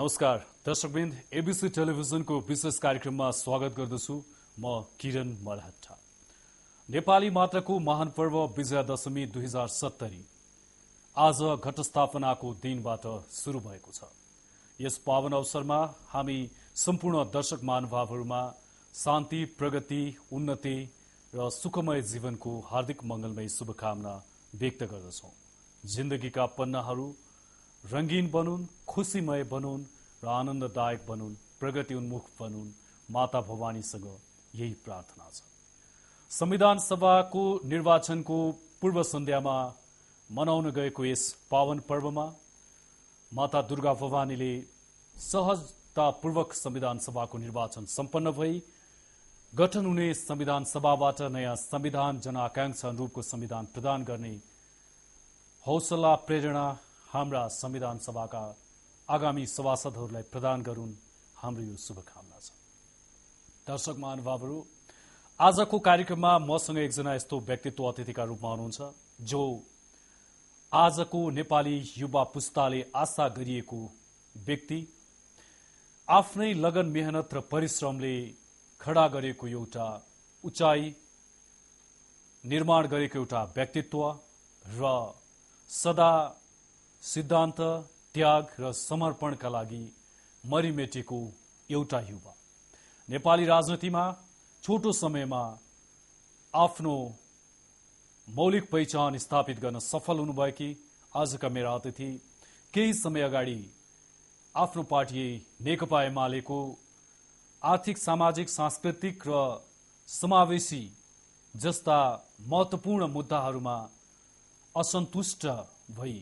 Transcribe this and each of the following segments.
नमस्कार दर्शकवृन्द, एबीसी टेलिभिजनको विशेष कार्यक्रममा स्वागत गर्दछु। म किरण मलहट्टा। नेपाली मात्रको महान पर्व विजयादशमी 2070 आज घटस्थापनाको दिनबाट सुरु भएको छ। यस पावन अवसरमा हामी सम्पूर्ण दर्शक महानुभावहरूमा शान्ति, प्रगति, उन्नति र सुखमय जीवनको हार्दिक मंगलमय शुभकामना व्यक्त गर्दछौं। जिन्दगीका पन्नाहरू रंगीन बनुन्, खुशीमय बनुन् र आनन्ददायक बनुन्, प्रगति उन्मुख बनुन्। माता भवानीसँग यही प्रार्थना छ। संविधान सभाको निर्वाचनको पूर्व सन्ध्यामा मनाउन गएको यस पावन पर्वमा माता दुर्गा भवानीले सहजतापूर्वक संविधान सभाको निर्वाचन सम्पन्न भई गठन हुने संविधान सभाबाट नयाँ संविधान जनआकांक्षा अनुरूपको संविधान प्रदान गर्ने हौसला, प्रेरणा हाम्रा संविधान सभाका आगामी सभासदहरूलाई प्रदान गरून्, हाम्रो यो शुभकामना छ। दर्शक महानुभावहरू, आजको कार्यक्रममा मसँग एकजना यस्तो व्यक्तित्व अतिथिका रूपमा हुनुहुन्छ जो आजको नेपाली युवा पुस्ताले आशा गरिएको व्यक्ति, आफ्नै लगन, मेहनत र परिश्रमले खडा गरेको एउटा उचाइ, निर्माण गरेको एउटा व्यक्तित्व र सदा सिद्धान्त, त्याग र समर्पणका लागि मरिमेटेको एउटा युवा। नेपाली राजनीतिमा छोटो समयमा आफ्नो मौलिक पहिचान स्थापित गर्न सफल हुनुभएकी आजका मेरा अतिथि केही समय अगाडि आफ्नो पार्टी नेकपा एमालेको आर्थिक, सामाजिक, सांस्कृतिक र समावेशी जस्ता महत्वपूर्ण मुद्दाहरूमा असन्तुष्ट भई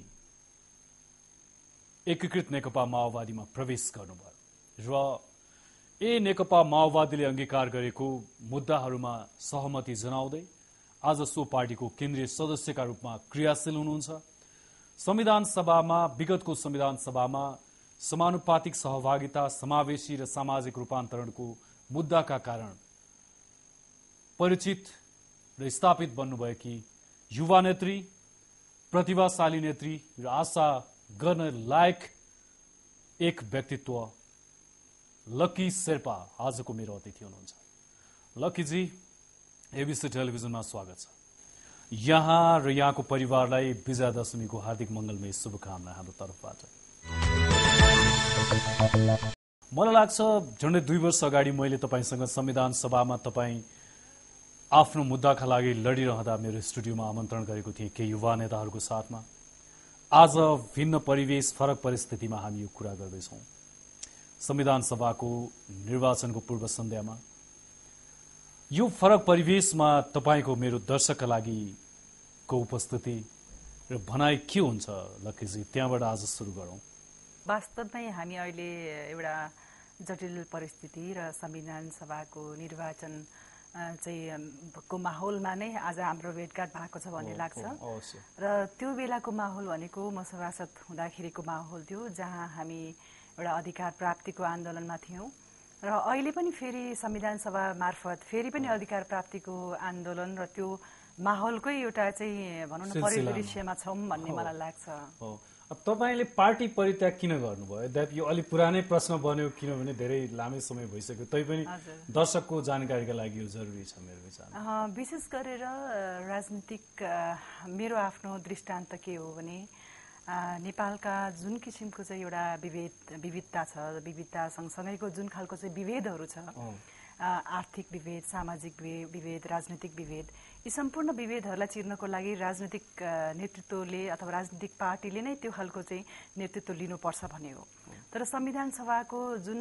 एकीकृत नेकपा माओवादीमा प्रवेश गर्नुभयो र नेकपा माओवादीले अंगीकार गरेको मुद्दाहरूमा सहमति जनाउँदै आज सो पार्टीको केन्द्रीय सदस्यका रूपमा क्रियाशील हुनुहुन्छ। संविधान सभामा, विगतको संविधान सभामा समानुपातिक सहभागिता, समावेशी र सामाजिक रूपान्तरणको मुद्दाका कारण परिचित र स्थापित बन्नुभएकी युवा नेत्री, प्रतिभाशाली नेत्री र आशा गर्न लायक एक व्यक्तित्व लकी शेर्पा आजको मेरो अतिथि हुनुहुन्छ। लकीजी, एबीसी टेलिभिजनमा स्वागत छ। यहाँ र यहाँको परिवारलाई विजयादशमीको हार्दिक मंगलमय शुभकामना हाम्रो तर्फबाट। मलाई लाग्छ झन्डै 2 वर्ष अगाडि मैले तपाईसँग संविधान सभामा तपाईँ आफ्नो मुद्दाका लागि लडिरहँदा मेरो स्टुडियोमा आमन्त्रण गरेको थिएँ केही युवा नेताहरूको साथमा। आज भिन्न परिवेश, फरक परिस्थितिमा हामी यो कुरा गर्दैछौँ। संविधान सभाको निर्वाचनको पूर्व सन्ध्यामा यो फरक परिवेशमा तपाईको मेरो दर्शकका लागि को उपस्थिति र भनाइ के हुन्छ लकीजी? त्यहाँबाट आज सुरु गरौँ। वास्तवमै हामी अहिले एउटा जटिल परिस्थिति र संविधान सभाको निर्वाचन को माहौलमा नै आज हाम्रो भेटघाट भएको छ भन्ने लाग्छ। र त्यो बेलाको माहौल भनेको म सभासद हुँदाखेरिको माहौल थियो, जहाँ हामी एउटा अधिकार प्राप्तिको आन्दोलनमा थियौं र अहिले पनि फेरि संविधान सभा मार्फत फेरि पनि अधिकार प्राप्तिको आन्दोलन र त्यो माहौलकै एउटा चाहिँ भनौँ न परिदृश्यमा छौं भन्ने मलाई लाग्छ। अब तपाईले पार्टी परित्याग किन गर्नुभयो? यो अलि पुरानै प्रश्न बन्यो, किनभने धेरै लामै समय भइसक्यो। तैपनि दर्शकको जानकारीका लागि यो जरुरी छ मेरो विचारमा। विशेष गरेर राजनीतिक मेरो आफ्नो दृष्टान्त के हो भने नेपालका जुन किसिमको चाहिँ एउटा विविधता छ, विविधता सँगसँगैको जुन खालको चाहिँ विभेदहरू छ, आर्थिक विभेद, सामाजिक विभेद, राजनीतिक विभेद, यी सम्पूर्ण विभेदहरूलाई चिर्नको लागि राजनीतिक नेतृत्वले अथवा राजनीतिक पार्टीले नै त्यो खालको चाहिँ नेतृत्व लिनुपर्छ भन्ने हो। तर संविधान सभाको जुन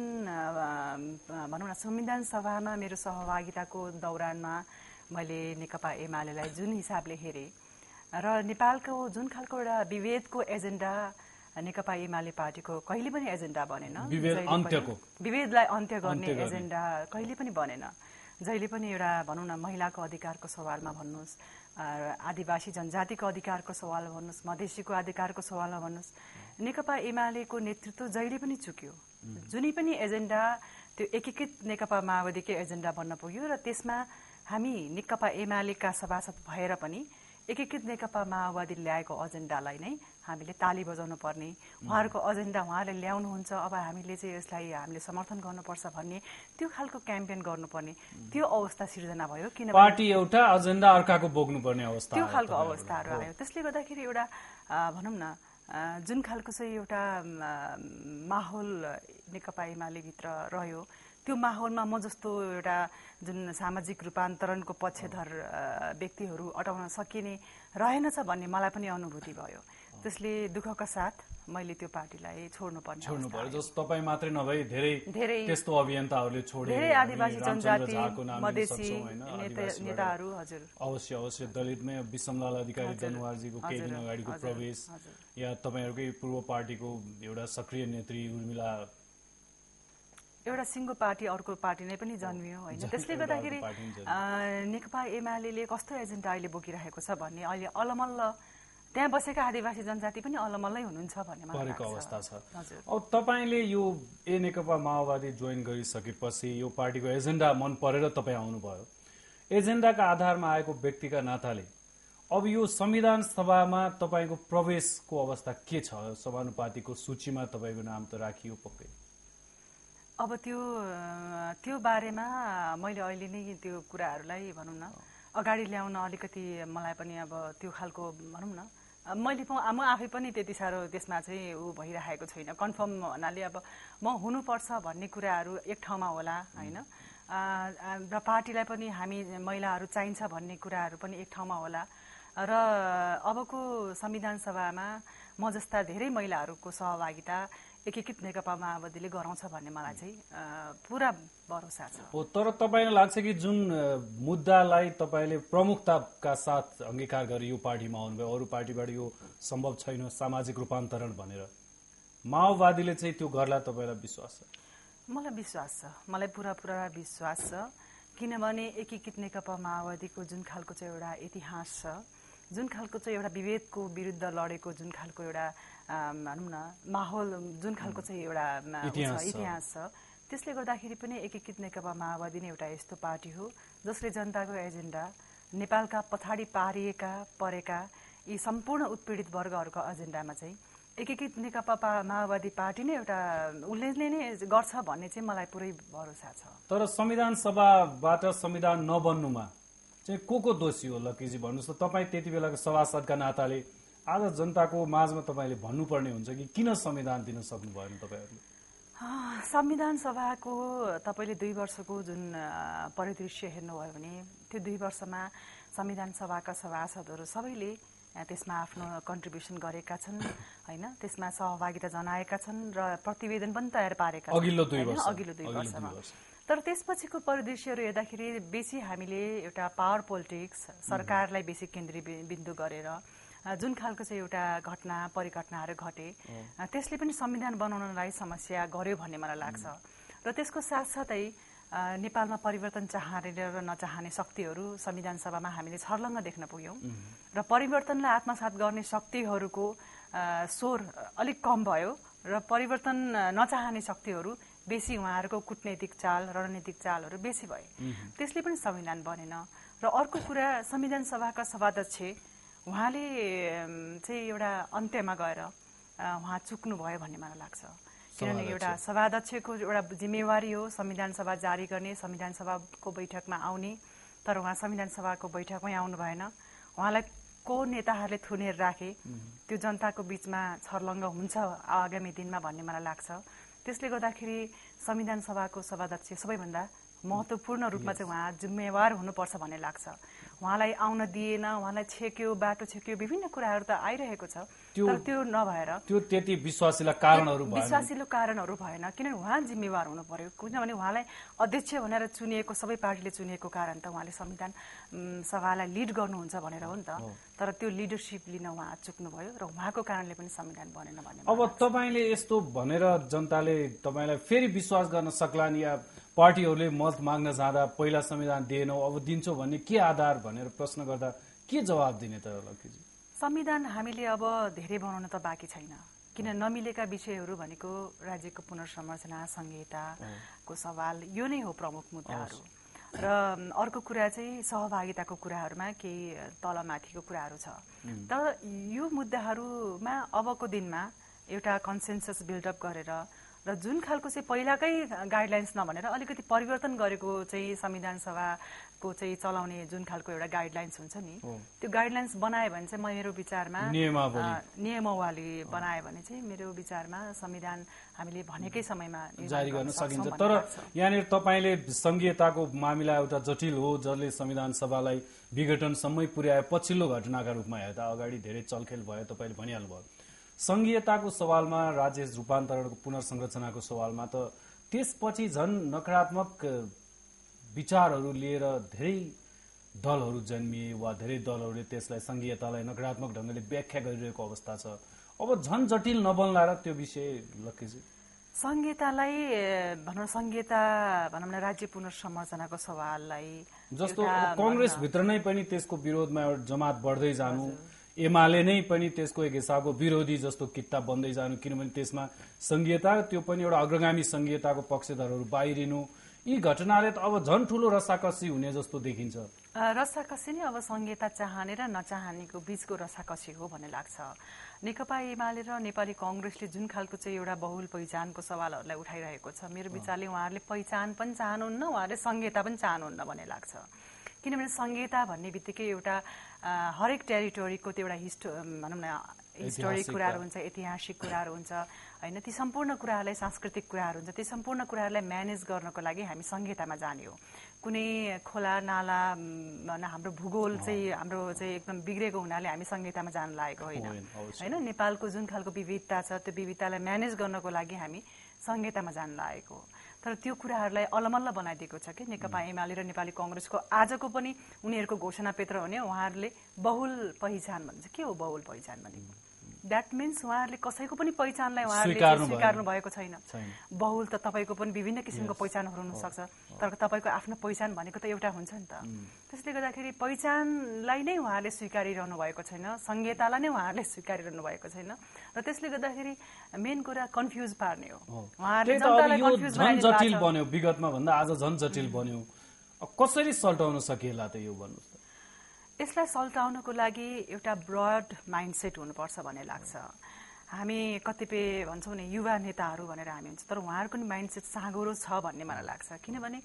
भनौँ न संविधान सभामा मेरो सहभागिताको दौरानमा मैले नेकपा एमालेलाई जुन हिसाबले हेरेँ र नेपालको जुन खालको एउटा विभेदको एजेन्डा नेकपा एमाले पार्टीको कहिले पनि एजेन्डा बनेन, विभेदलाई अन्त्य गर्ने एजेन्डा कहिले पनि बनेन। जहिले पनि एउटा भनौँ न महिलाको अधिकारको सवालमा भन्नुहोस्, आदिवासी जनजातिको अधिकारको सवालमा भन्नुहोस्, मधेसीको अधिकारको सवालमा भन्नुहोस्, नेकपा एमालेको नेतृत्व जहिले पनि चुक्यो। जुनै पनि एजेन्डा त्यो एकीकृत नेकपा माओवादीकै एजेन्डा बन्न पुग्यो र त्यसमा हामी नेकपा एमालेका सभासद भएर पनि एकीकृत नेकपा माओवादी ल्याएको एजेन्डालाई नै हामीले ताली बजाउनु पर्ने, उहाँहरूको एजेन्डा उहाँले ल्याउनुहुन्छ, अब हामीले चाहिँ यसलाई हामीले समर्थन गर्नुपर्छ भन्ने त्यो खालको क्याम्पेन गर्नुपर्ने त्यो अवस्था सिर्जना भयो। किनभने पार्टी एउटा एजेन्डा अर्काको बोक्नुपर्ने अवस्था त्यो खालको अवस्थाहरू आयो। त्यसले गर्दाखेरि एउटा भनौँ न जुन खालको चाहिँ एउटा माहौल नेकपा एमालेभित्र रह्यो, त्यो माहौलमा म जस्तो एउटा जुन सामाजिक रूपान्तरणको पक्षधर व्यक्तिहरू अटाउन सकिने रहेनछ भन्ने मलाई पनि अनुभूति भयो। त्यसले दुःखका साथ मैले त्यो पार्टीलाई छोड्नुपर्ने भयो। जस्तो तपाईँ मात्रै नभई धेरै त्यस्तो अभियन्ताहरूले छोडे, धेरै आदिवासी जनजाति मधेसी नेताहरू। हजुर, अवश्य दलितमै विश्वमलाल अधिकारी दनुवारजीको केही दिन अगाडिको प्रवेश, या तपाईँहरूकै पूर्व पार्टीको एउटा सक्रिय नेत्री उर्मिला, एउटा सिङ्गो पार्टी अर्को पार्टी नै पनि जन्मियो होइन। त्यसले गर्दाखेरि नेकपा एमाले कस्तो एजेन्डा अहिले बोकिरहेको छ भन्ने अहिले अलमल्ल त्यहाँ बसेका आदिवासी जनजाति पनि अलमल्लै हुनुहुन्छ भन्ने परेको अवस्था छ। अब तपाईँले यो नेकपा माओवादी जोइन गरिसकेपछि यो पार्टीको एजेन्डा मन परेर तपाईँ आउनुभयो। एजेन्डाका आधारमा आएको व्यक्तिका नाताले अब यो संविधान सभामा तपाईँको प्रवेशको अवस्था के छ? समानुपातिको सूचीमा तपाईँको नाम त राखियो पक्कै। अब त्यो बारेमा मैले अहिले नै त्यो कुराहरूलाई भनौँ न अगाडि ल्याउन अलिकति मलाई पनि अब त्यो खालको भनौँ न म आफै पनि त्यति साह्रो त्यसमा चाहिँ भइरहेको छैन। कन्फर्म भन्नाले अब म हुनुपर्छ भन्ने कुराहरू एक ठाउँमा होला होइन, र पार्टीलाई पनि हामी महिलाहरू चाहिन्छ भन्ने कुराहरू पनि एक ठाउँमा होला, र अबको संविधान सभामा म जस्ता धेरै महिलाहरूको सहभागिता एकीकृत नेकपा माओवादीले गराउँछ भन्ने मलाई चाहिँ पुरा भरोसा छ। तर तपाईँलाई लाग्छ कि जुन मुद्दालाई तपाईँले प्रमुखताका साथ अंगीकार गरी यो पार्टीमा आउनुभयो, अरू पार्टीबाट यो सम्भव छैन सामाजिक रूपान्तरण भनेर, माओवादीले चाहिँ त्यो गर्ला तपाईँलाई विश्वास छ? मलाई विश्वास छ, मलाई पुरा विश्वास छ। किनभने एकीकृत नेकपा माओवादीको जुन खालको चाहिँ एउटा इतिहास छ, जुन खालको चाहिँ एउटा विभेदको विरुद्ध लडेको जुन खालको एउटा भनौँ न माहौल, जुन खालको चाहिँ एउटा इतिहास छ, त्यसले गर्दाखेरि पनि एकीकृत नेकपा माओवादी नै एउटा यस्तो पार्टी हो जसले जनताको एजेन्डा, नेपालका पछाडि परेका यी सम्पूर्ण उत्पीडित वर्गहरूको एजेन्डामा चाहिँ एकीकृत नेकपा माओवादी पार्टी नै एउटा उसले नै गर्छ भन्ने चाहिँ मलाई पुरै भरोसा छ। तर संविधान सभाबाट संविधान नबन्नुमा चाहिँ को दोषी हो लक्कीजी भन्नुहोस् त? तपाईँ त्यति बेलाको सभासदका नाताले आज जनताको माझमा तपाईँले भन्नुपर्ने हुन्छ कि किन संविधान दिन सक्नु भएन तपाईँहरूले? संविधान सभाको तपाईँले 2 वर्षको जुन परिदृश्य हेर्नुभयो भने त्यो 2 वर्षमा संविधान सभाका सभासदहरू सबैले त्यसमा आफ्नो कन्ट्रिब्युसन गरेका छन् होइन, त्यसमा सहभागिता जनाएका छन् र प्रतिवेदन पनि तयार पारेका छन् अघिल्लो 2 वर्षमा। तर त्यसपछिको परिदृश्यहरू हेर्दाखेरि बेसी हामीले एउटा पावर पोलिटिक्स, सरकारलाई बेसी केन्द्रबिन्दु गरेर जुन खालको चाहिँ एउटा परिघटनाहरू घटे त्यसले पनि संविधान बनाउनलाई समस्या गर्यो भन्ने मलाई लाग्छ। र त्यसको साथसाथै नेपालमा परिवर्तन चाहने र नचाहने शक्तिहरू संविधान सभामा हामीले छर्लङ्ग देख्न पुग्यौँ, र परिवर्तनलाई आत्मसात गर्ने शक्तिहरूको स्वर अलिक कम भयो, र परिवर्तन नचाहने शक्तिहरू बेसी, उहाँहरूको कूटनैतिक चाल, रणनीतिक चालहरू बेसी भए, त्यसले पनि संविधान बनेन। र अर्को कुरा, संविधान सभाका सभाध्यक्ष उहाँले चाहिँ एउटा अन्त्यमा गएर उहाँ चुक्नुभयो भन्ने मलाई लाग्छ। किनभने एउटा सभाध्यक्षको एउटा जिम्मेवारी हो संविधान सभा जारी गर्ने, संविधान सभाको बैठकमा आउने, तर उहाँ संविधान सभाको बैठकमै आउनु भएन। उहाँलाई को नेताहरूले थुनेर राखे, त्यो जनताको बीचमा छर्लङ्ग हुन्छ आगामी दिनमा भन्ने मलाई लाग्छ। त्यसले गर्दाखेरि संविधान सभाको सभाध्यक्ष सबैभन्दा महत्त्वपूर्ण रूपमा चाहिँ उहाँ जिम्मेवार हुनुपर्छ भन्ने लाग्छ। उहाँलाई आउन दिएन, उहाँलाई छेक्यो, बाटो छेक्यो, विभिन्न कुराहरू त आइरहेको छ, तर त्यो नभएर त्यो त्यति विश्वासिलो कारणहरू भएन, किनभने उहाँ जिम्मेवार हुनु पर्यो। किनभने उहाँलाई अध्यक्ष भनेर चुनिएको, सबै पार्टीले चुनिएको कारण त उहाँले संविधान सभालाई लिड गर्नुहुन्छ भनेर हो नि त, तर त्यो लिडरसिप लिन उहाँ चुक्नुभयो र उहाँको कारणले पनि संविधान बनेन भन्ने। अब तपाईँले यस्तो भनेर जनताले तपाईँलाई फेरि विश्वास गर्न सक्लान्, या पार्टीहरूले मत माग्न जाँदा पहिला संविधान दिएनौ अब दिन्छौ भन्ने के आधार भनेर प्रश्न गर्दा के जवाब दिने त लक्कीजी? संविधान हामीले अब धेरै बनाउन त बाँकी छैन, किन नमिलेका विषयहरू भनेको राज्यको पुनर्संरचना, संहिताको सवाल, यो नै हो प्रमुख मुद्दाहरू। र अर्को कुरा चाहिँ सहभागिताको कुराहरूमा केही तलमाथिको कुराहरू छ। तर यो मुद्दाहरूमा अबको दिनमा एउटा कन्सेन्सस बिल्डअप गरेर र जुन खालको चाहिँ पहिलाकै गाइडलाइन्स नभनेर अलिकति परिवर्तन गरेको चाहिँ संविधान सभाको चाहिँ चलाउने जुन खालको एउटा गाइडलाइन्स हुन्छ नि, त्यो गाइडलाइन्स बनायो भने चाहिँ मेरो विचारमा नियमावली बनायो भने चाहिँ मेरो विचारमा संविधान हामीले भनेकै समयमा जारी गर्न सकिन्छ। तर यहाँनिर तपाईले संघीयताको मामिला एउटा जटिल हो जसले संविधान सभालाई विघटनसम्मै पुर्याए पछिल्लो घटनाका रूपमा हेर्दा अगाडि धेरै चलखेल भयो, तपाईले भनिहाल्नुभयो। संघीयताको सवालमा राज्य रूपान्तरणको पुनर्संरचनाको सवालमा त त्यसपछि झन नकारात्मक विचारहरू लिएर धेरै दलहरू जन्मिए वा धेरै दलहरूले त्यसलाई संघीयतालाई नकारात्मक ढंगले व्याख्या गरिरहेको अवस्था छ। अब झन जटिल नबन्ला र त्यो विषय लक्ष्यजी संघीयतालाई संघीयता भनौँ न राज्य पुनर्संरचनाको सवाललाई जस्तो कांग्रेस भित्र नै पनि त्यसको विरोधमा एउटा जमात बढ्दै जानु, एमाले नै पनि त्यसको एक हिसाबको विरोधी जस्तो कित्ता बन्दै जानु, किनभने त्यसमा संघीयता त्यो पनि एउटा अग्रगामी संघीयताको पक्षधरहरू बाहिरिनु, यी घटनाले त अब झन ठूलो रसाकसी हुने जस्तो देखिन्छ। रसाकसी नै अब संघीयता चाहने र नचाहनेको बीचको रसाकसी हो भन्ने लाग्छ। नेकपा एमाले र नेपाली कांग्रेसले जुन खालको चाहिँ एउटा बहुल पहिचानको सवालहरूलाई उठाइरहेको छ, मेरो विचारले उहाँहरूले पहिचान पनि चाहनुहुन्न, उहाँहरूले संघीयता पनि चाहनुहुन्न भन्ने लाग्छ। किनभने संघीयता भन्ने बित्तिकै एउटा हरेक टेरिटोरीको त्यो एउटा भनौँ न हिस्टोरिक कुराहरू हुन्छ, ऐतिहासिक कुराहरू हुन्छ होइन, ती सम्पूर्ण कुराहरूलाई सांस्कृतिक कुराहरू हुन्छ, ती सम्पूर्ण कुराहरूलाई म्यानेज गर्नको लागि हामी संघीयतामा जाने हो। कुनै खोला नाला हाम्रो भूगोल चाहिँ हाम्रो चाहिँ एकदम बिग्रेको हुनाले हामी संघीयतामा जान लागेको होइन होइन, नेपालको जुन खालको विविधता छ त्यो विविधतालाई म्यानेज गर्नको लागि हामी संघीयतामा जान लागेको। तर त्यो कुराहरूलाई अलमल्ल बनाइदिएको छ कि नेकपा एमाले र नेपाली कांग्रेसको आजको पनि उनीहरूको घोषणापत्र हो नि, उहाँहरूले बहुल पहिचान भन्छ। के हो बहुल पहिचान भनेको? द्याट मिन्स उहाँहरूले कसैको पनि पहिचानलाई उहाँहरूले स्वीकार्नु भएको छैन। बहुल त तपाईँको पनि विभिन्न किसिमको पहिचानहरू हुनसक्छ, तर तपाईँको आफ्नो पहिचान भनेको त एउटा हुन्छ नि त। त्यसले गर्दाखेरि पहिचानलाई नै उहाँहरूले स्वीकारिरहनु भएको छैन, संघीयतालाई नै उहाँहरूले स्वीकारिरहनु भएको छैन र त्यसले गर्दाखेरि मेन कुरा कन्फ्युज पार्ने हो। उहाँहरूले जनतालाई कन्फ्युज जटिल बन्यो, विगतमा भन्दा आज झन जटिल बन्यो। कसरी सल्टाउन सकिएला त यो भन्नुहोस् त? यसलाई सल्टाउनको लागि एउटा ब्रड माइन्डसेट हुनुपर्छ भन्ने लाग्छ। हामी कतिपय भन्छौँ नि युवा नेताहरू भनेर हामी हुन्छ, तर उहाँहरूको नि माइन्डसेट साँगुरो छ भन्ने मलाई लाग्छ। किनभने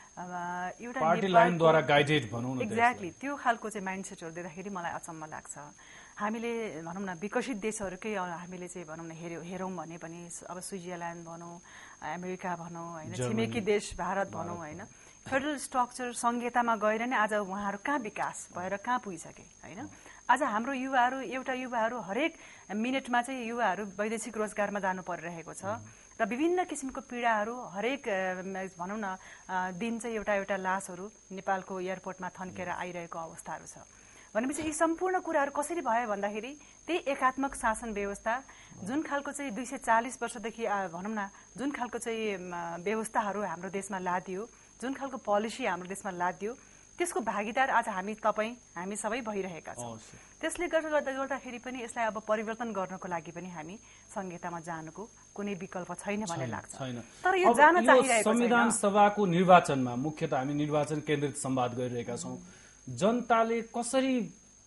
एउटा पार्टी लाइनद्वारा गाइडेड भनौँ न, एक्ज्याक्टली त्यो खालको चाहिँ माइन्डसेटहरू देख्दाखेरि मलाई अचम्म लाग्छ। हामीले भनौँ न विकसित देशहरूकै हामीले चाहिँ भनौँ न हेरौँ भने पनि अब स्विजरल्यान्ड भनौँ, अमेरिका भनौँ होइन, छिमेकी देश भारत भनौँ होइन, फेडरल स्ट्रक्चर संघीयतामा गएर नै आज उहाँहरू कहाँ विकास भएर कहाँ पुगिसके होइन। आज हाम्रो युवाहरू युवाहरू हरेक मिनटमा चाहिँ युवाहरू वैदेशिक रोजगारमा जानु परिरहेको छ र विभिन्न किसिमको पीडाहरू हरेक भनौँ न दिन चाहिँ एउटा लासहरू नेपालको एयरपोर्टमा थन्केर आइरहेको अवस्थाहरू छ। भनेपछि यी सम्पूर्ण कुराहरू कसरी भयो भन्दाखेरि त्यही एकात्मक शासन व्यवस्था जुन खालको चाहिँ 240 वर्षदेखि भनौँ न जुन खालको चाहिँ व्यवस्थाहरू हाम्रो देशमा लादियो, जुन खालको पोलिसी हाम्रो देशमा लादियो, त्यसको भागीदार आज हामी सबै भइरहेका छौँ। त्यसले गर्दाखेरि पनि यसलाई अब परिवर्तन गर्नको लागि पनि हामी संघीयतामा जानुको कुनै विकल्प छैन भन्ने लाग्छ। तर यो जान चाहिरहेको छैन। संविधान सभाको निर्वाचनमा मुख्यतः हामी निर्वाचन केन्द्रित संवाद गरिरहेका छौँ। जनताले कसरी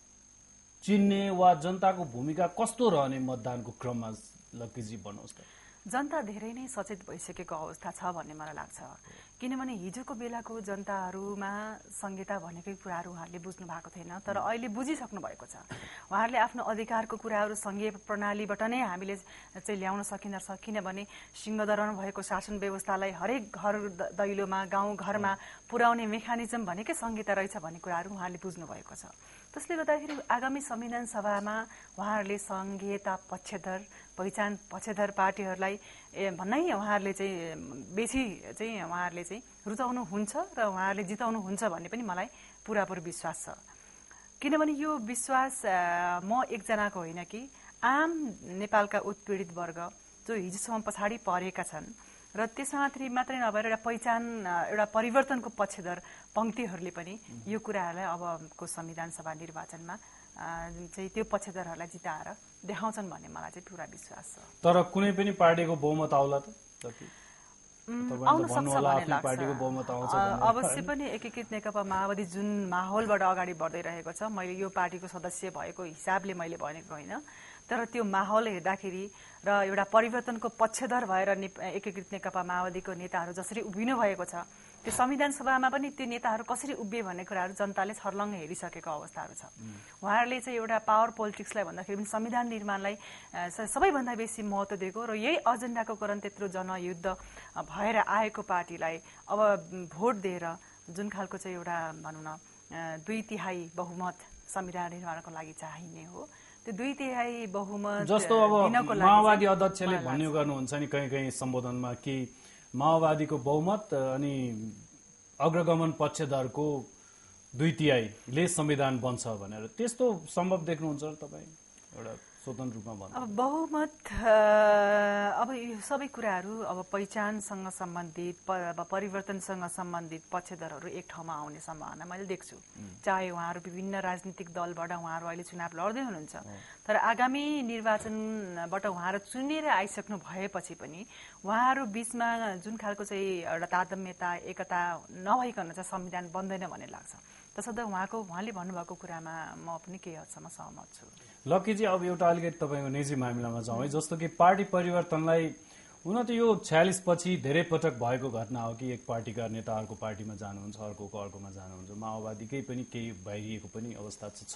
चिन्ने वा जनताको भूमिका कस्तो रहने मतदानको क्रममा लक्कीजी भन्नुहोस् त? जनता धेरै नै सचेत भइसकेको अवस्था छ भन्ने मलाई लाग्छ। किनभने हिजोको बेलाको जनताहरूमा संघीयता भनेकै कुराहरू उहाँहरूले बुझ्नु भएको थिएन, तर अहिले बुझिसक्नु भएको छ। उहाँहरूले आफ्नो अधिकारको कुराहरू संघीय प्रणालीबाट नै हामीले चाहिँ ल्याउन सकिन्छ। किनभने सिंहदरमा भएको शासन व्यवस्थालाई हरेक घर दैलोमा गाउँ घरमा पुर्याउने मेकानिजम भनेकै संघीयता रहेछ भन्ने कुराहरू उहाँहरूले बुझ्नु भएको छ। त्यसले गर्दाखेरि आगामी संविधान सभामा उहाँहरूले संघीयता पक्षधर पहिचान पक्षधर पार्टीहरूलाई भन्नै उहाँहरूले चाहिँ बेसी चाहिँ उहाँहरूले चाहिँ रुचाउनुहुन्छ र उहाँहरूले जिताउनुहुन्छ भन्ने पनि मलाई पुरापुरी विश्वास छ। किनभने यो विश्वास म एकजनाको होइन कि आम नेपालका उत्पीडित वर्ग जो हिजोसम्म पछाडि परेका छन् र त्यसमा मात्रै नभएर एउटा पहिचान एउटा परिवर्तनको पक्षधर पंक्तिहरूले पनि यो कुराहरूलाई अबको संविधान सभा निर्वाचनमा चाहिँ त्यो पक्षधरहरूलाई जिताएर देखाउँछन् भन्ने मलाई चाहिँ पुरा विश्वास छ। तर कुनै पनि पार्टीको बहुमत आउला त? आउन सक्छ भन्ने लाग्छ। अवश्य पनि एकीकृत नेकपा माओवादी जुन माहौलबाट अगाडि बढ्दै रहेको छ, मैले यो पार्टीको सदस्य भएको हिसाबले मैले भनेको होइन, तर त्यो माहौल हेर्दाखेरि र एउटा परिवर्तनको पक्षधर भएर एकीकृत नेकपा माओवादीको नेताहरू जसरी उभिनु भएको छ, त्यो संविधान सभामा पनि त्यो नेताहरू कसरी उभिए भन्ने कुराहरू जनताले छर्लङ्ग हेरिसकेको अवस्थाहरू छ। उहाँहरूले चाहिँ एउटा पावर पोलिटिक्सलाई भन्दाखेरि पनि संविधान निर्माणलाई सबैभन्दा बेसी महत्त्व दिएको र यही एजेन्डाको कारण त्यत्रो जनयुद्ध भएर आएको पार्टीलाई अब भोट दिएर जुन खालको चाहिँ एउटा भनौँ न 2/3 बहुमत संविधान निर्माणको लागि चाहिने हो, त्यो 2/3 बहुमत जस्तो अब माओवादी अध्यक्षले भन्ने गर्नुहुन्छ नि कहीँ कहीँ सम्बोधनमा कि माओवादीको बहुमत अनि अग्रगमन पक्षधरको 2/3 संविधान बन्छ भनेर, त्यस्तो सम्भव देख्नुहुन्छ तपाईँ एउटा स्वतन्त्र रूपमा भन्नु? अब बहुमत अब यो सबै कुराहरू अब पहिचानसँग सम्बन्धित अब परिवर्तनसँग सम्बन्धित पक्षधरहरू एक ठाउँमा आउने सम्भावना मैले देख्छु। चाहे उहाँहरू विभिन्न राजनीतिक दलबाट उहाँहरू अहिले चुनाव लड्दै हुनुहुन्छ, तर आगामी निर्वाचनबाट उहाँहरू चुनेर आइसक्नु भएपछि पनि उहाँहरू बीचमा जुन खालको चाहिँ एउटा तारतम्यता एकता नभइकन चाहिँ संविधान बन्दैन भन्ने लाग्छ। तसर्थ उहाँले भन्नुभएको कुरामा म पनि केही हदसम्म सहमत छु। लक्कीजी, अब एउटा अलिकति तपाईँको निजी मामिलामा जाउँ है। जस्तो कि पार्टी परिवर्तनलाई हुन त यो 46 पछि धेरै पटक भएको घटना हो कि एक पार्टीका नेता अर्को पार्टीमा जानुहुन्छ, अर्कोको अर्कोमा जानुहुन्छ। माओवादीकै पनि केही भइरहेको पनि अवस्था छ।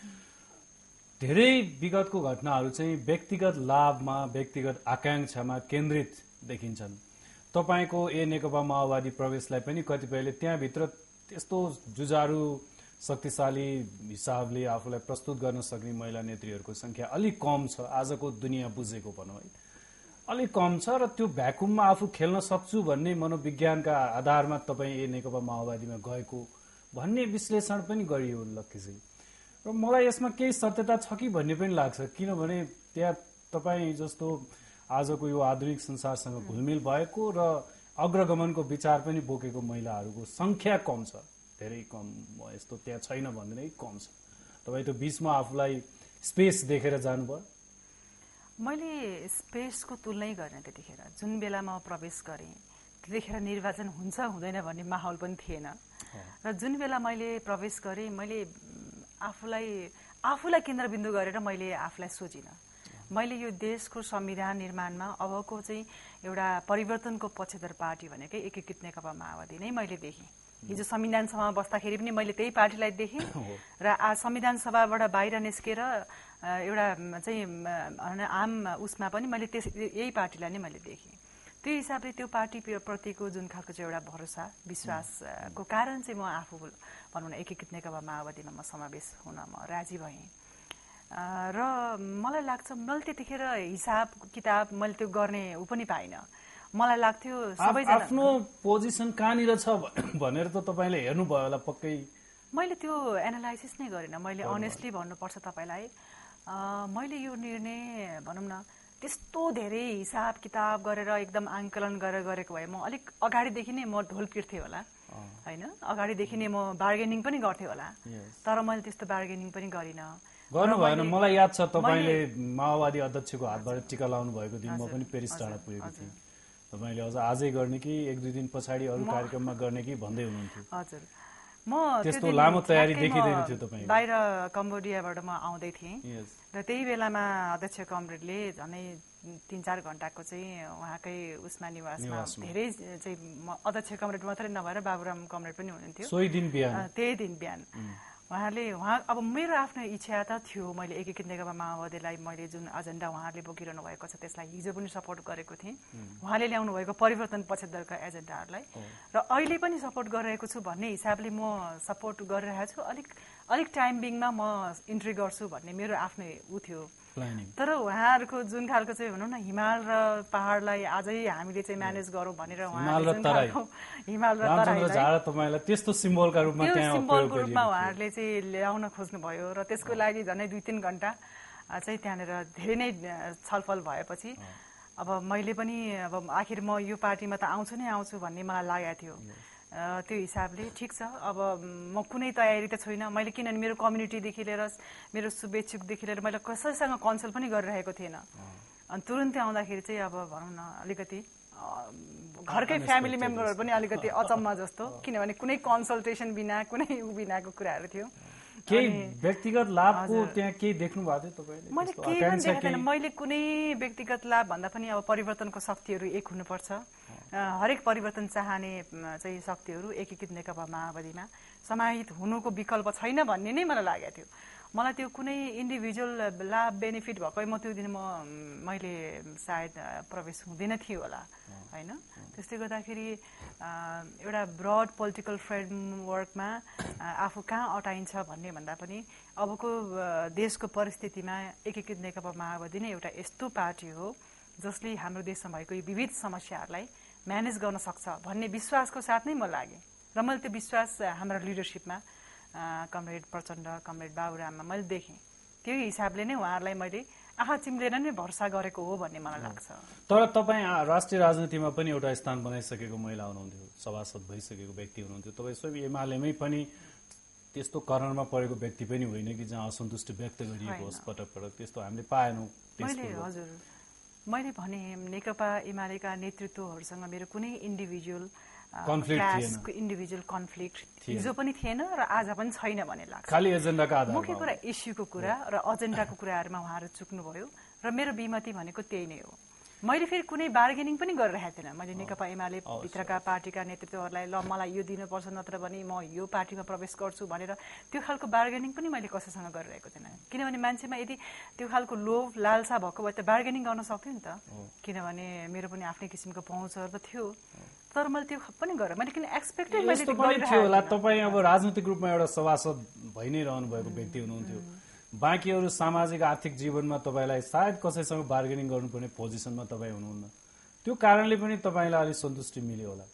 धेरै विगतको घटनाहरू चाहिँ व्यक्तिगत लाभमा, व्यक्तिगत आकांक्षामा केन्द्रित देखिन्छन्। तपाईँको नेकपा माओवादी प्रवेशलाई पनि कतिपयले त्यहाँभित्र त्यस्तो जुझारू शक्तिशाली हिसाबले आफूलाई प्रस्तुत गर्न सक्ने महिला नेत्रीहरूको संख्या अलिक कम छ, आजको दुनियाँ बुझेको भनौँ है, अलिक कम छ र त्यो भ्याकुममा आफू खेल्न सक्छु भन्ने मनोविज्ञानका आधारमा तपाईँ नेकपा माओवादीमा गएको भन्ने विश्लेषण पनि गरियो लक्कीजी। र मलाई यसमा केही सत्यता छ कि भन्ने पनि लाग्छ, किनभने त्यहाँ तपाईँ जस्तो आजको यो आधुनिक संसारसँग घुलमिल भएको र अग्रगमनको विचार पनि बोकेको महिलाहरूको संख्या कम छ, धेरै कम, यस्तो त्यहाँ छैन भन्दैन, कम छ। तपाईँ त्यो बीचमा आफूलाई स्पेस देखेर जानुभयो? मैले स्पेसको तुलनै गरेँ त्यतिखेर। जुन बेला म प्रवेश गरेँ त्यतिखेर निर्वाचन हुन्छ हुँदैन भन्ने माहौल पनि थिएन, र जुन बेला मैले प्रवेश गरेँ मैले आफूलाई केन्द्रबिन्दु गरेर मैले आफूलाई सोचिनँ। मैले यो देशको संविधान निर्माणमा अबको चाहिँ एउटा परिवर्तनको पक्षधर पार्टी भनेकै एकीकृत नेकपा माओवादी नै मैले देखेँ। हिजो संविधान सभामा बस्दाखेरि पनि मैले त्यही पार्टीलाई देखेँ र आज संविधान सभाबाट बाहिर निस्केर एउटा चाहिँ आम उसमा पनि मैले यही पार्टीलाई नै मैले देखेँ। त्यो हिसाबले त्यो पार्टी प्रतिको जुन खालको चाहिँ एउटा भरोसा विश्वासको कारण चाहिँ म आफू भनौँ न एकीकृत नेकपा माओवादीमा म समावेश हुन म राजी भएँ। र मलाई लाग्छ मैले त्यतिखेर हिसाब किताब मैले त्यो गर्ने ऊ पनि पाइनँ। मलाई लाग्थ्यो सबैजना आफ्नो पोजिसन कहाँनिर छ भनेर त तपाईँले हेर्नुभयो होला पक्कै। मैले त्यो एनालाइसिस नै गरिनँ। मैले अनेस्टली भन्नुपर्छ तपाईँलाई, मैले यो निर्णय भनौँ न त्यस्तो धेरै हिसाब किताब गरेर एकदम आङ्कलन गरेर गरेको भए म अलिक अगाडिदेखि नै म ढोल पिट्थेँ होला होइन, अगाडिदेखि नै म बार्गेनिङ पनि गर्थेँ होला, तर मैले त्यस्तो बार्गेनिङ पनि गरिनँ। गर्नु भएन। मलाई याद छ तपाईँले माओवादी अध्यक्षको हातबाट टिका लाउनु भएको दिन म पनि पेरिस टाढा पुगेको थिएँ। तपाईँले अझ आजै गर्ने कि एक दुई दिन पछाडि अरू कार्यक्रममा गर्ने कि भन्दै हुनुहुन्थ्यो। हजुर, म त्यस्तो लामो तयारी देखिँदैन थियो तपाईँ। बाहिर कम्बोडियाबाट म आउँदै थिएँ र त्यही बेलामा अध्यक्ष कमरेडले झनै 3-4 घण्टाको चाहिँ उहाँकै उसमा निवासमा धेरै चाहिँ अध्यक्ष कमरेड मात्रै नभएर बाबुराम कमरेड पनि हुनुहुन्थ्यो। त्यही दिन बिहान अब मेरो आफ्नो इच्छा त थियो, मैले एकीकृत नेकपा माओवादीलाई मैले जुन एजेन्डा उहाँहरूले बोकिरहनु भएको छ त्यसलाई हिजो पनि सपोर्ट गरेको थिएँ, उहाँले ल्याउनु भएको परिवर्तन पक्षधरका एजेन्डाहरूलाई, र अहिले पनि सपोर्ट गरिरहेको छु भन्ने हिसाबले म सपोर्ट गरिरहेको छु। अलिक टाइम बिङमा म इन्ट्री गर्छु भन्ने मेरो आफ्नै ऊ थियो। तर उहाँहरूको जुन खालको चाहिँ भनौँ न हिमाल र पहाडलाई आजै हामीले चाहिँ म्यानेज गरौँ भनेर हिमाल र तराईलाई त्यस्तो सिम्बलका रूपमा उहाँहरूले चाहिँ ल्याउन खोज्नुभयो र त्यसको लागि झनै 2-3 घण्टा चाहिँ त्यहाँनिर धेरै नै छलफल भएपछि अब मैले पनि अब आखिर म यो पार्टीमा त आउँछु नै आउँछु भन्ने मलाई लागेको थियो। त्यो हिसाबले ठिक छ, अब म कुनै तयारी त छैन। मैले किनभने मेरो कम्युनिटीदेखि लिएर मेरो शुभेच्छुकदेखि लिएर मैले कसैसँग कन्सल्ट पनि गरिरहेको थिएन। अनि तुरुन्तै आउँदाखेरि चाहिँ अब भनौँ न अलिकति घरकै फ्यामिली मेम्बरहरू पनि अलिकति अचम्म जस्तो, किनभने कुनै कन्सल्टेसन बिना कुनै बिनाको कुराहरू थियो। केही व्यक्तिगत लाभको त्यहाँ केही देख्नु भएको थियो तपाईँले? मैले केही पनि देखेको थिएन। मैले कुनै व्यक्तिगत लाभ भन्दा पनि अब परिवर्तनको शक्तिहरू एक हुनुपर्छ। हरेक परिवर्तन चाहने चाहिँ शक्तिहरू एकीकृत नेकपा माओवादीमा समाहित हुनुको विकल्प छैन भन्ने नै मलाई लागेको थियो। मलाई त्यो कुनै इन्डिभिजुअल लाभ बेनिफिट भएको म त्यो दिन मैले सायद प्रवेश हुँदैन थियो होला होइन। त्यसले गर्दाखेरि एउटा ब्रड पोलिटिकल फ्रेमवर्कमा आफू कहाँ अटाइन्छ भन्ने भन्दा पनि अबको देशको परिस्थितिमा एकीकृत नेकपा माओवादी नै एउटा यस्तो पार्टी हो जसले हाम्रो देशमा भएको यी विविध समस्याहरूलाई म्यानेज गर्न सक्छ भन्ने विश्वासको साथ नै म लागेँ। र मैले त्यो विश्वास हाम्रो लिडरसिपमा कमरेड प्रचण्ड, कमरेड बाबुराममा मैले देखेँ। त्यो हिसाबले नै उहाँहरूलाई मैले आँखा चिम्लेर नै भरोसा गरेको हो भन्ने मलाई लाग्छ। तर तपाईँ राष्ट्रिय राजनीतिमा पनि एउटा स्थान बनाइसकेको महिला हुनुहुन्थ्यो, सभासद भइसकेको व्यक्ति हुनुहुन्थ्यो। तपाईँ स्वयं एमालेमै पनि त्यस्तो करणमा परेको व्यक्ति पनि होइन कि जहाँ असन्तुष्टि व्यक्त गरिएको होस् पटक पटक, त्यस्तो हामीले पाएनौँ। हजुर, मैले भने नेकपा एमालेका नेतृत्वहरूसँग मेरो कुनै इन्डिभिजुअल कन्फ्लिक्ट हिजो पनि थिएन र आज पनि छैन भन्ने लाग्छ। खाली एजेन्डाका आधारमा मुख्य कुरा इस्युको कुरा र एजेन्डाको कुराहरूमा उहाँहरू चुक्नुभयो र मेरो विमति भनेको त्यही नै हो। मैले फेरि कुनै बार्गेनिङ पनि गरिरहेको थिएन। मैले नेकपा एमाले भित्रका पार्टीका नेतृत्वहरूलाई ल मलाई यो दिनुपर्छ नत्र भने म यो पार्टीमा प्रवेश गर्छु भनेर त्यो खालको बार्गेनिङ पनि मैले कसैसँग गरिरहेको थिएन। किनभने मान्छेमा यदि त्यो खालको लोभ लालसा भएको भए त बार्गेनिङ गर्न सक्थ्यो नि त, किनभने मेरो पनि आफ्नै किसिमको पहुँचहरू त थियो। तर मैले त्यो पनि गरेँ, मैले किन एक्सपेक्टेड मैले थियो होला। तपाईँ अब राजनीतिक रूपमा एउटा सभासद भइ नै रहनु भएको व्यक्ति हुनुहुन्थ्यो। बाँकीहरू सामाजिक आर्थिक जीवनमा तपाईँलाई सायद कसैसँग बार्गेनिङ गर्नुपर्ने पोजिसनमा तपाईँ हुनुहुन्न, त्यो कारणले पनि तपाईँलाई अलिक सन्तुष्टि मिल्यो होला।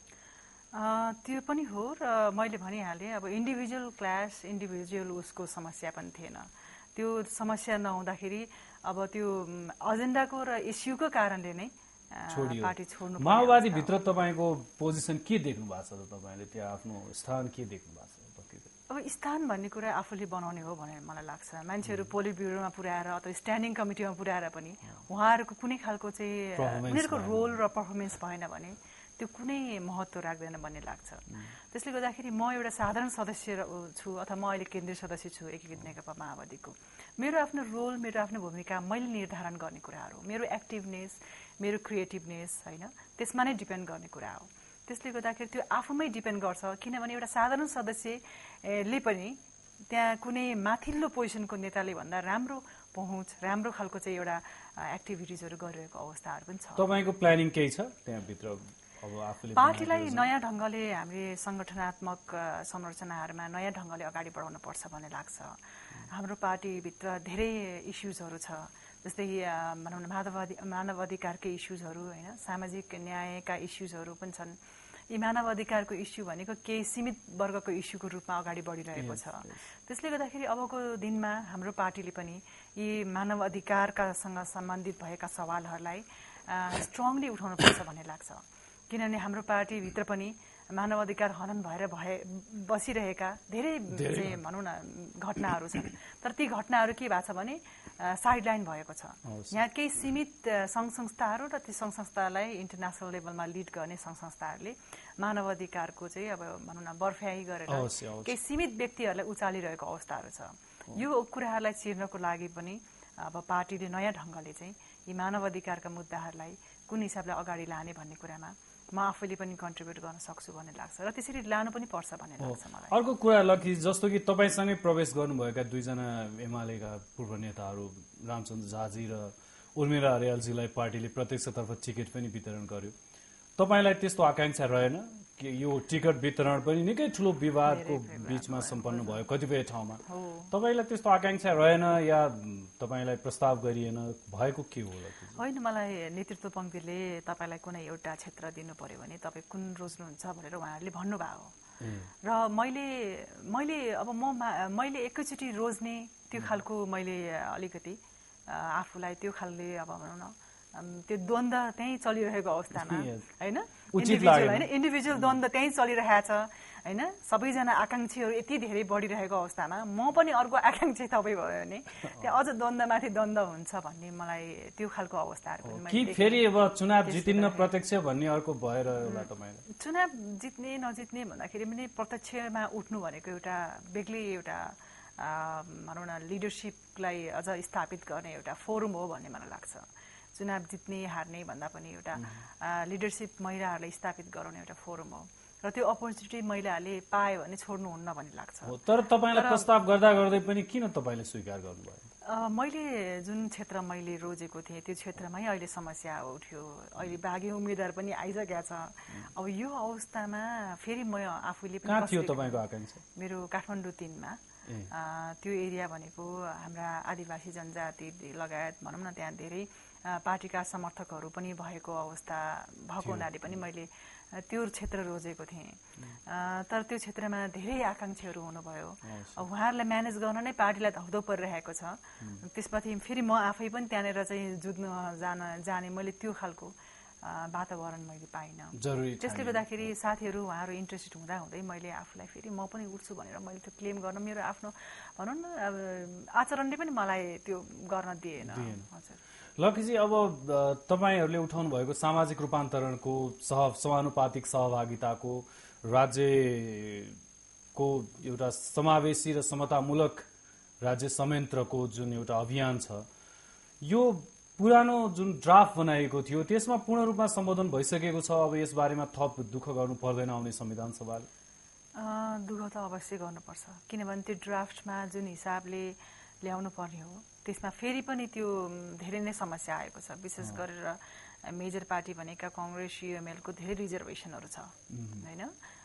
त्यो पनि हो। र मैले भनिहालेँ अब इन्डिभिजुअल क्लास इन्डिभिजुअल उसको समस्या पनि थिएन। त्यो समस्या नहुँदाखेरि अब त्यो एजेन्डाको र इस्युको कारणले नै पार्टी छोड्नु। माओवादीभित्र तपाईँको पोजिसन के देख्नु भएको छ त? तपाईँले त्यहाँ आफ्नो स्थान के देख्नु भएको छ? अब स्थान भन्ने कुरा आफूले बनाउने हो भनेर मलाई लाग्छ। मान्छेहरू पोलिट ब्युरोमा पुर्याएर अथवा स्ट्यान्डिङ कमिटीमा पुर्याएर पनि उहाँहरूको कुनै खालको चाहिँ उनीहरूको रोल र पर्फर्मेन्स भएन भने त्यो कुनै महत्त्व राख्दैन भन्ने लाग्छ। त्यसले गर्दाखेरि म एउटा साधारण सदस्य छु अथवा म अहिले केन्द्रीय सदस्य छु एकीकृत नेकपा माओवादीको। मेरो आफ्नो रोल, मेरो आफ्नो भूमिका मैले निर्धारण गर्ने कुराहरू, मेरो एक्टिभनेस, मेरो क्रिएटिभनेस होइन, त्यसमा नै डिपेन्ड गर्ने कुरा हो। त्यसले गर्दाखेरि त्यो आफूमै डिपेन्ड गर्छ। किनभने एउटा साधारण सदस्यले पनि त्यहाँ कुनै माथिल्लो पोजिसनको नेताले भन्दा राम्रो पहुँच, राम्रो खालको चाहिँ एउटा एक्टिभिटिजहरू गरिरहेको अवस्थाहरू पनि छ। तपाईँको प्लानिङ केही छ त्यहाँभित्र? अब आफूले पार्टीलाई नयाँ ढङ्गले हामीले सङ्गठनात्मक संरचनाहरूमा नयाँ ढङ्गले अगाडि बढाउनु पर्छ भन्ने लाग्छ। हाम्रो पार्टीभित्र धेरै इस्युजहरू छ, जस्तै भनौँ न मानव अधिकारकै इस्युजहरू होइन, सामाजिक न्यायका इस्युजहरू पनि छन्। यी मानव अधिकारको इस्यु भनेको केही सीमित वर्गको इस्युको रूपमा अगाडि बढिरहेको छ। त्यसले गर्दाखेरि अबको दिनमा हाम्रो पार्टीले पनि यी मानव अधिकारकासँग सम्बन्धित भएका सवालहरूलाई स्ट्रङली उठाउनुपर्छ भन्ने लाग्छ। किनभने हाम्रो पार्टीभित्र पनि मानव अधिकार हनन भएर बसिरहेका धेरै चाहिँ भनौँ न घटनाहरू छन्। तर ती घटनाहरू के भएको छ भने साइडलाइन भएको छ। यहाँ केही सीमित सङ्घ संस्थाहरू र ती सङ्घ संस्थालाई इन्टरनेसनल लेभलमा लिड गर्ने सङ्घ संस्थाहरूले मानव अधिकारको चाहिँ अब भनौँ न बर्फ्याई गरेर केही सीमित व्यक्तिहरूलाई उचालिरहेको अवस्थाहरू छ। यो कुराहरूलाई चिर्नको लागि पनि अब पार्टीले नयाँ ढङ्गले चाहिँ यी मानव अधिकारका मुद्दाहरूलाई कुन हिसाबले अगाडि लाने भन्ने कुरामा म आफैले पनि कन्ट्रिब्युट गर्न सक्छु भन्ने लाग्छ र त्यसरी लानु पनि पर्छ भन्ने लाग्छ मलाई। अर्को कुरा लकी, जस्तो कि तपाईँसँगै प्रवेश गर्नुभएका दुईजना एमालेका पूर्व नेताहरू रामचन्द्र झाजी र उर्मिला अर्यालजीलाई पार्टीले प्रत्यक्षतर्फ टिकट पनि वितरण गर्यो। तपाईँलाई त्यस्तो आकांक्षा रहेन कि यो टिकट वितरण पनि निकै ठुलो विवादको बीचमा सम्पन्न भयो कतिपय ठाउँमा? तपाईँलाई त्यस्तो आकांक्षा रहेन या तपाईँलाई प्रस्ताव गरिएन, भएको के हो? होइन, मलाई नेतृत्व पङ्क्तिले तपाईँलाई कुनै एउटा क्षेत्र दिनु पर्यो भने तपाईँ कुन रोज्नुहुन्छ भनेर उहाँहरूले भन्नुभयो र मैले अब मैले एकैचोटि रोज्ने त्यो खालको मैले अलिकति आफूलाई त्यो खालले अब भनौँ न त्यो द्वन्द्व त्यही चलिरहेको अवस्थामा होइन उचित लागेन इन्डिभिजुअल द्वन्द्व त्यही चलिरहेछ होइन सबैजना आकांक्षीहरू यति धेरै बढिरहेको अवस्थामा म पनि अर्को आकांक्षी तपाईँ भयो भने त्यहाँ अझ द्वन्द्वमाथि द्वन्द्व हुन्छ भन्ने मलाई त्यो खालको अवस्थाहरू पनि कि फेरि अब चुनाव जितिन्न प्रत्यक्ष भन्ने अर्को भएर होला तपाईलाई चुनाव जित्ने नजित्ने भन्दाखेरि पनि प्रत्यक्षमा उठ्नु भनेको एउटा बेग्लै एउटा भनौँ न लिडरसिपलाई अझ स्थापित गर्ने एउटा फोरम हो भन्ने मलाई लाग्छ चुनाव जित्ने हार्ने भन्दा पनि एउटा लिडरसिप महिलाहरूलाई स्थापित गराउने एउटा फोरम हो र त्यो अपर्च्युनिटी महिलाहरूले पायो भने छोड्नुहुन्न भन्ने लाग्छ तर तपाईँलाई प्रस्ताव गर्दा गर्दै पनि किन तपाईँले स्वीकार गर्नुभयो मैले जुन क्षेत्र मैले रोजेको थिएँ त्यो क्षेत्रमै अहिले समस्या उठ्यो अहिले बाघी उम्मेदवार पनि आइसकेका छ अब यो अवस्थामा फेरि म आफूले कहाँ थियो तपाईँको आकांक्षा मेरो काठमाडौँ 3 मा त्यो एरिया भनेको हाम्रा आदिवासी जनजाति लगायत भनौँ न त्यहाँ धेरै पार्टीका समर्थकहरू पनि भएको अवस्था भएको हुनाले पनि मैले त्यो क्षेत्र रोजेको थिएँ तर त्यो क्षेत्रमा धेरै आकांक्षीहरू हुनुभयो अब उहाँहरूलाई म्यानेज गर्न नै पार्टीलाई धौधौ परिरहेको छ त्यसपछि फेरि म आफै पनि त्यहाँनिर चाहिँ जुझ्न जाने मैले त्यो खालको वातावरण मैले पाइनँ त्यसले गर्दाखेरि साथीहरू उहाँहरू इन्ट्रेस्टेड हुँदै मैले आफूलाई फेरि म पनि उठ्छु भनेर मैले त्यो क्लेम गर्न मेरो आफ्नो भनौँ न आचरणले पनि मलाई त्यो गर्न दिएन हजुर लक्कीजी अब तपाईहरूले उठाउनु भएको सामाजिक रूपान्तरणको समानुपातिक सहभागिताको राज्यको एउटा समावेशी र समतामूलक राज्य संयन्त्रको जुन एउटा अभियान छ यो पुरानो जुन ड्राफ्ट बनाएको थियो त्यसमा पूर्ण रूपमा सम्बोधन भइसकेको छ अब यस बारेमा थप दुःख गर्नु पर्दैन आउने संविधान सभाले दुःख त अवश्य गर्नुपर्छ किनभने त्यो ड्राफ्टमा जुन हिसाबले ल्याउनु पर्ने हो त्यसमा फेरि पनि त्यो धेरै नै समस्या आएको छ विशेष गरेर मेजर पार्टी भनेका कांग्रेस युएमएलको धेरै रिजर्भेसनहरू छ होइन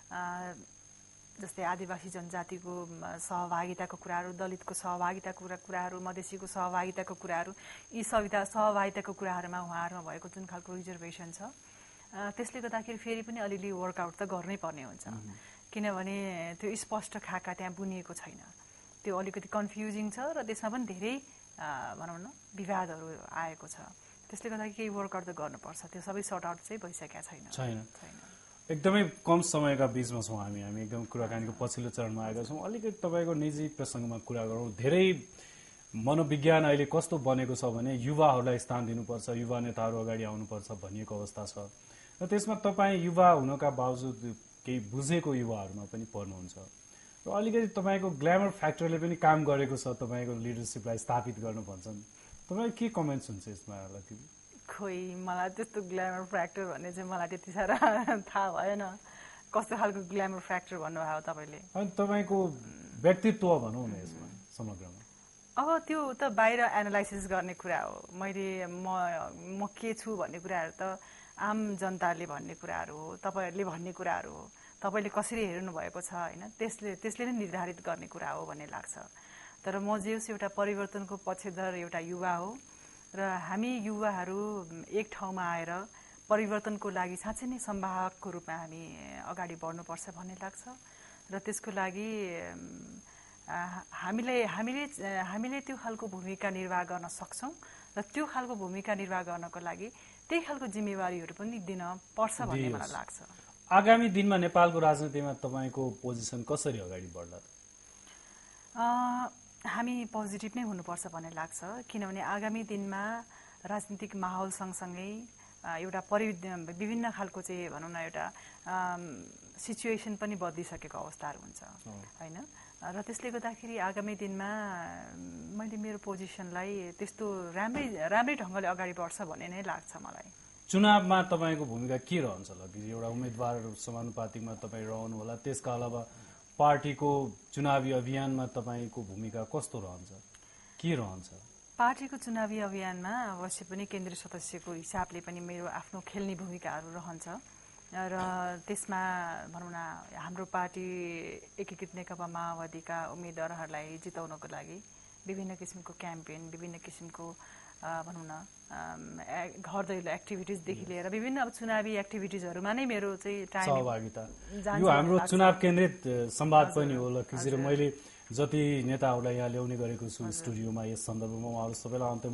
जस्तै आदिवासी जनजातिको सहभागिताको कुराहरू दलितको सहभागिताको कुराहरू मधेसीको सहभागिताको कुराहरू यी सहभागिताको कुराहरूमा उहाँहरूमा भएको जुन खालको रिजर्भेसन छ त्यसले गर्दाखेरि फेरि पनि अलिअलि वर्कआउट त गर्नै पर्ने हुन्छ किनभने त्यो स्पष्ट खाका त्यहाँ बुनिएको छैन त्यो अलिकति कन्फ्युजिङ छ र त्यसमा पनि धेरै भनौँ न विवादहरू आएको छ त्यसले गर्दा केही वर्कआउट त गर्नुपर्छ त्यो सबै सर्ट आउट चाहिँ भइसकेका छैन एकदमै कम समयका बीचमा छौँ हामी एकदम कुराकानीको पछिल्लो चरणमा आएका छौँ अलिकति तपाईँको निजी प्रसङ्गमा कुरा गरौँ धेरै मनोविज्ञान अहिले कस्तो बनेको छ भने युवाहरूलाई स्थान दिनुपर्छ युवा नेताहरू अगाडि आउनुपर्छ भनिएको अवस्था छ र त्यसमा तपाईँ युवा हुनका बावजुद केही बुझेको युवाहरूमा पनि पर्नुहुन्छ र अलिकति तपाईँको ग्ल्यामर फ्याक्टरले पनि काम गरेको छ तपाईँको लिडरसिपलाई स्थापित गर्न भन्छन् तपाईँ के कमेन्ट्स हुन्छ यसमा लक्की खोइ मलाई त्यस्तो ग्ल्यामर फ्याक्टर भन्ने चाहिँ मलाई त्यति साह्रो थाहा भएन कस्तो खालको ग्ल्यामर फ्याक्टर भन्नुभयो तपाईँले अनि तपाईँको व्यक्तित्व भनौँ न यसमा समग्रमा अब त्यो त बाहिर एनालाइसिस गर्ने कुरा हो मैले म के छु भन्ने कुराहरू त आम जनताले भन्ने कुराहरू हो तपाईँहरूले भन्ने कुराहरू हो तपाईँले कसरी हेर्नु भएको छ होइन त्यसले नै निर्धारित गर्ने कुरा हो भन्ने लाग्छ तर म जे होस् एउटा परिवर्तनको पक्षधर एउटा युवा हो र हामी युवाहरू एक ठाउँमा आएर परिवर्तनको लागि साँच्चै नै संवाहकको रूपमा हामी अगाडि बढ्नुपर्छ भन्ने लाग्छ र त्यसको लागि हामीले त्यो खालको भूमिका निर्वाह गर्न सक्छौँ र त्यो खालको भूमिका निर्वाह गर्नको लागि त्यही खालको जिम्मेवारीहरू पनि दिन पर्छ भन्ने मलाई लाग्छ आगामी दिनमा नेपालको राजनीतिमा तपाईँको पोजिसन कसरी अगाडि बढ्ला हामी पोजिटिभ नै हुनुपर्छ भन्ने लाग्छ किनभने आगामी दिनमा राजनीतिक माहौल सँगसँगै एउटा विभिन्न खालको चाहिँ भनौँ न एउटा सिचुएसन पनि बदलिसकेको अवस्थाहरू हुन्छ होइन र त्यसले गर्दाखेरि आगामी दिनमा मैले मेरो पोजिसनलाई त्यस्तो राम्रै ढङ्गले अगाडि बढ्छ भन्ने नै लाग्छ मलाई चुनावमा तपाईँको भूमिका के रहन्छ लक्की एउटा उम्मेदवार समानुपातिकमा तपाईँ रहनु होला त्यसका अलावा पार्टीको चुनावी अभियानमा तपाईँको भूमिका कस्तो रहन्छ के रहन्छ पार्टीको चुनावी अभियानमा अवश्य पनि केन्द्रीय सदस्यको हिसाबले पनि मेरो आफ्नो खेल्ने भूमिकाहरू रहन्छ र त्यसमा भनौँ न हाम्रो पार्टी एकीकृत नेकपा माओवादीका उम्मेदवारहरूलाई जिताउनको लागि विभिन्न किसिमको क्याम्पेन विभिन्न किसिमको भनौँ न घर दैलो एक्टिभिटिजदेखि लिएर विभिन्न अब चुनावी एक्टिभिटिजहरूमा नै मेरो चाहिँ सहभागिता यो हाम्रो चुनाव केन्द्रित संवाद पनि हो लक्ष्य र मैले जति नेताहरूलाई यहाँ ल्याउने गरेको छु स्टुडियोमा यस सन्दर्भमा उहाँहरू सबैलाई अन्त्यमा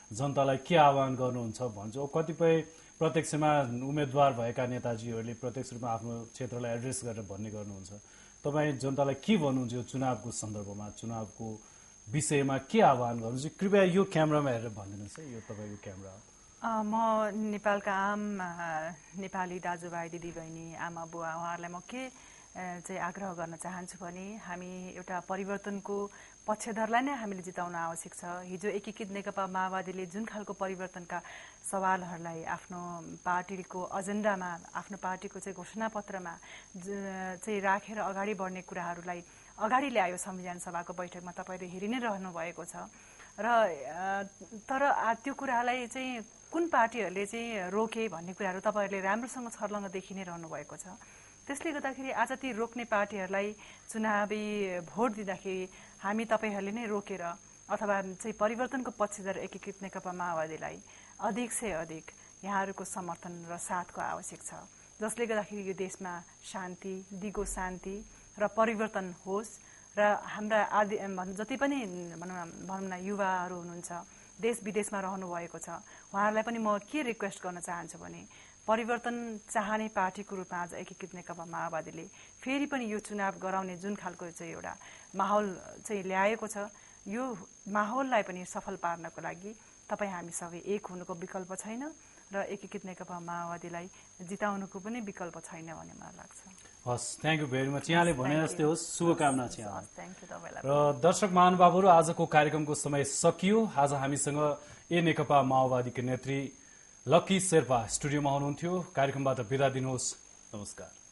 जनतालाई के आह्वान गर्नुहुन्छ भन्छु। कतिपय प्रत्यक्षमा उम्मेद्वार भएका नेताजीहरूले प्रत्यक्ष रूपमा आफ्नो क्षेत्रलाई एड्रेस गरेर भन्ने गर्नुहुन्छ। तपाईँ जनतालाई के भन्नुहुन्छ यो चुनावको सन्दर्भमा, चुनावको विषयमा के आह्वान गर्नुहुन्छ? कृपया यो क्यामेरामा हेरेर भनिदिनुहोस् है, यो तपाईँको क्यामेरा हो। म नेपालका आम नेपाली दाजुभाइ दिदीबहिनी आमा बुवा उहाँहरूलाई म के चाहिँ आग्रह गर्न चाहन्छु भने हामी एउटा परिवर्तनको पक्षधरलाई नै हामीले जिताउन आवश्यक छ। हिजो एकीकृत नेकपा माओवादीले जुन खालको परिवर्तनका सवालहरूलाई आफ्नो पार्टीको एजेन्डामा, आफ्नो पार्टीको चाहिँ घोषणापत्रमा चाहिँ राखेर अगाडि बढ्ने कुराहरूलाई अगाडि ल्यायो संविधान सभाको बैठकमा। तपाईँले हेरि नै रहनु भएको छ र तर त्यो कुरालाई चाहिँ कुन पार्टीहरूले चाहिँ रोके भन्ने कुराहरू तपाईँहरूले राम्रोसँग छर्लङ्ग देखि नै रहनु भएको छ। त्यसले गर्दाखेरि आज ती रोक्ने पार्टीहरूलाई चुनावी भोट दिँदाखेरि हामी तपाईँहरूले नै रोकेर अथवा चाहिँ परिवर्तनको पक्षधर एकीकृत नेकपा माओवादीलाई अधिक से अधिक यहाँहरूको समर्थन र साथको आवश्यक छ, जसले गर्दाखेरि यो देशमा शान्ति, दिगो शान्ति र परिवर्तन होस् र हाम्रा जति पनि भनौँ न युवाहरू हुनुहुन्छ देश विदेशमा रहनुभएको छ उहाँहरूलाई पनि म के रिक्वेस्ट गर्न चाहन्छु भने परिवर्तन चाहने पार्टीको रूपमा आज एकीकृत नेकपा माओवादीले फेरि पनि यो चुनाव गराउने जुन खालको चाहिँ एउटा माहौल चाहिँ ल्याएको छ, यो माहौललाई पनि सफल पार्नको लागि तपाईँ हामी सबै एक हुनुको विकल्प छैन र एकीकृत नेकपा माओवादीलाई जिताउनुको पनि विकल्प छैन भन्ने मलाई लाग्छ। हस्, थ्याङ्क यू भेरी मच। यहाँले भने जस्तै होस्, शुभकामना छ यहाँलाई। थ्याङ्क यू तपाईँलाई। र दर्शक महानुभावहरू, आजको कार्यक्रमको समय सकियो। आज हामीसँग नेकपा माओवादीका नेत्री लक्की शेर्पा स्टुडियोमा हुनुहुन्थ्यो। कार्यक्रमबाट बिदा दिनुहोस्। नमस्कार।